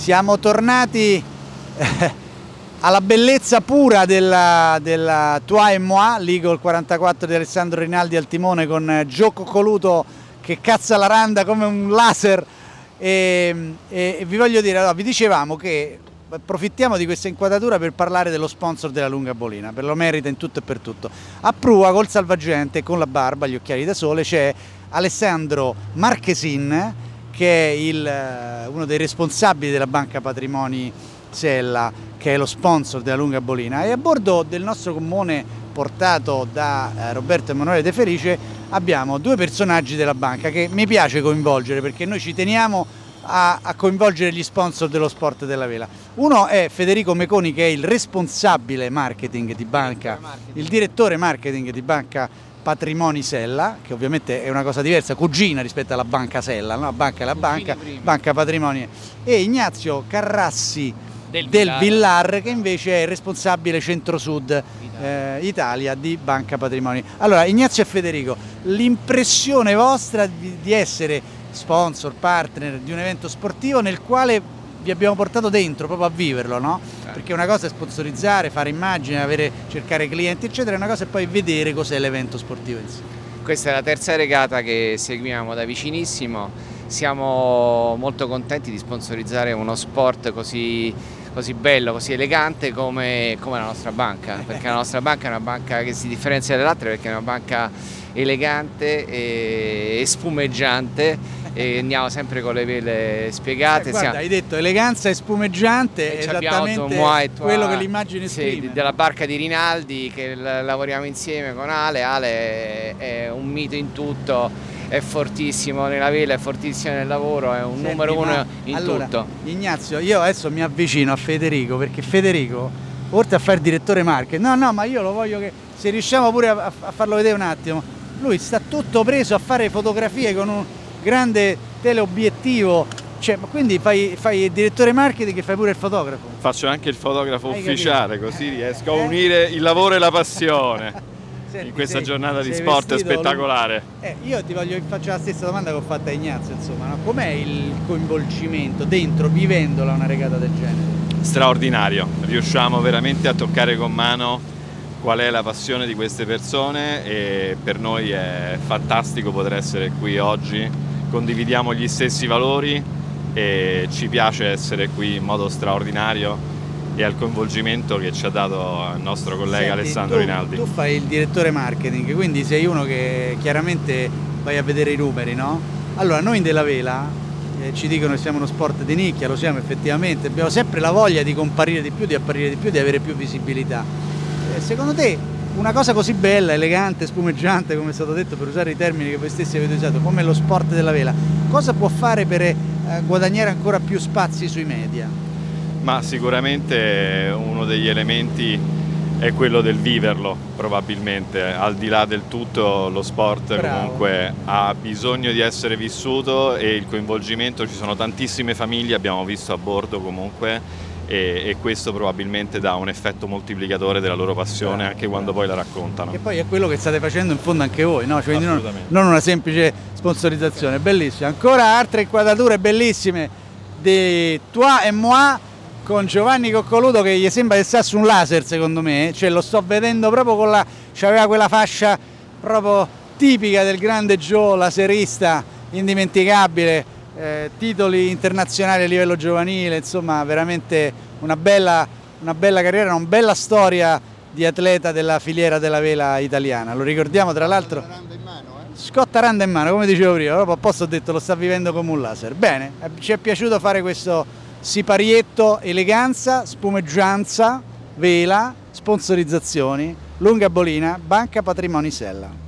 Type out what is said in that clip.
Siamo tornati alla bellezza pura della Toi et Moi, lì col 44 di Alessandro Rinaldi al timone con Gio Coccoluto che cazza la randa come un laser e vi voglio dire, allora, vi dicevamo che approfittiamo di questa inquadratura per parlare dello sponsor della Lunga Bolina, per lo merita in tutto e per tutto. A prua col salvagente, con la barba, gli occhiali da sole, c'è Alessandro Marchesin, che è uno dei responsabili della Banca Patrimoni Sella, che è lo sponsor della Lunga Bolina, e a bordo del nostro gommone portato da Roberto Emanuele De Felice abbiamo due personaggi della banca che mi piace coinvolgere, perché noi ci teniamo a coinvolgere gli sponsor dello sport della vela. Uno è Federico Meconi, che è il responsabile marketing di banca, il direttore marketing di Banca Patrimoni Sella, che ovviamente è una cosa diversa, cugina rispetto alla Banca Sella, no? La banca è la banca, Banca Patrimoni. E Ignazio Carrassi del Villar, che invece è il responsabile centro-sud Italia di Banca Patrimoni. Allora, Ignazio e Federico, l'impressione vostra di essere sponsor, partner di un evento sportivo nel quale vi abbiamo portato dentro proprio a viverlo, no? Perché una cosa è sponsorizzare, fare immagini, cercare clienti eccetera, una cosa è poi vedere cos'è l'evento sportivo in sé. Questa è la terza regata che seguiamo da vicinissimo, siamo molto contenti di sponsorizzare uno sport così bello, così elegante come la nostra banca, perché la nostra banca è una banca che si differenzia dalle altre perché è una banca elegante e spumeggiante, e andiamo sempre con le vele spiegate. Guarda, hai detto eleganza e spumeggiante, è esattamente quello che l'immagine esprime. Sì, della barca di Rinaldi, che lavoriamo insieme con Ale. Ale è un mito in tutto, è fortissimo nella vela, è fortissimo nel lavoro, è un numero uno in tutto. Ignazio, io adesso mi avvicino a Federico, perché Federico, oltre a fare il direttore marketing, no, ma io lo voglio che, se riusciamo pure a farlo vedere un attimo, lui sta tutto preso a fare fotografie con un grande teleobiettivo, cioè, quindi fai il direttore marketing e fai pure il fotografo? Faccio anche il fotografo ufficiale, così riesco a unire il lavoro e la passione. Senti, in questa giornata di sport spettacolare. Io faccio la stessa domanda che ho fatto a Ignazio, insomma, no? Com'è il coinvolgimento dentro, vivendola una regata del genere? Straordinario, riusciamo veramente a toccare con mano qual è la passione di queste persone e per noi è fantastico poter essere qui oggi, condividiamo gli stessi valori e ci piace essere qui in modo straordinario e al coinvolgimento che ci ha dato il nostro collega Alessandro Rinaldi. Tu fai il direttore marketing, quindi sei uno che chiaramente vai a vedere i numeri, no? Allora, noi in Della Vela ci dicono che siamo uno sport di nicchia, lo siamo effettivamente, abbiamo sempre la voglia di comparire di più, di apparire di più, di avere più visibilità. Secondo te una cosa così bella, elegante, spumeggiante, come è stato detto, per usare i termini che voi stessi avete usato, come lo sport della vela, cosa può fare per guadagnare ancora più spazi sui media? Ma sicuramente uno degli elementi è quello del viverlo, probabilmente. Al di là del tutto lo sport comunque ha bisogno di essere vissuto e il coinvolgimento, ci sono tantissime famiglie, abbiamo visto a bordo comunque, e questo probabilmente dà un effetto moltiplicatore della loro passione anche quando poi la raccontano. E poi è quello che state facendo in fondo anche voi, no? Cioè, non una semplice sponsorizzazione, bellissima. Ancora altre inquadrature bellissime di Toi et Moi con Giovanni Coccoluto, che gli sembra che sta su un laser, secondo me, cioè lo sto vedendo proprio con c'aveva quella fascia proprio tipica del grande Joe, laserista indimenticabile. Titoli internazionali a livello giovanile, insomma veramente una bella carriera, una bella storia di atleta della filiera della vela italiana. Lo ricordiamo tra l'altro, scotta randa in mano, come dicevo prima, proprio a posto ho detto lo sta vivendo come un laser. Bene, ci è piaciuto fare questo siparietto, eleganza, spumeggianza, vela, sponsorizzazioni, Lunga Bolina, Banca Patrimoni Sella.